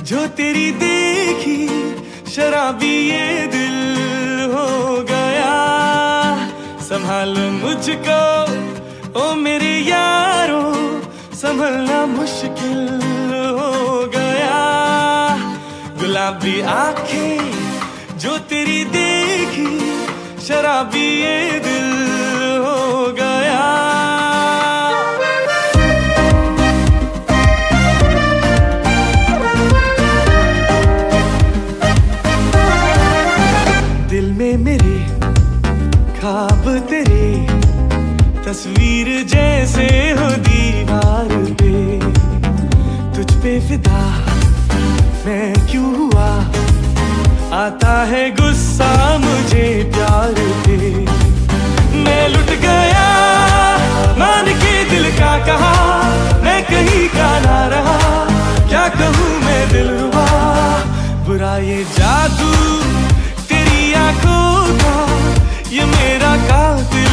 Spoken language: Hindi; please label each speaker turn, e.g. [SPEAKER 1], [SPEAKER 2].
[SPEAKER 1] जो तेरी देखी शराबी ये दिल हो गया। संभाल मुझको ओ मेरे यारो, संभलना मुश्किल हो गया। गुलाबी आंखें जो तेरी देखी शराबी ये दिल हो गया। दिल में मेरे ख्वाब तेरे, तस्वीर जैसे हो दीवार पे। तुझ पे फिदा मैं क्यों हुआ, आता है गुस्सा मुझे प्यार पे। मैं लुट गया मान के दिल का कहा, मैं कहीं का ना रहा। क्या कहूँ मैं दिलरुबा, बुरा ये जादू तेरी आंखों का, ये मेरा कातिल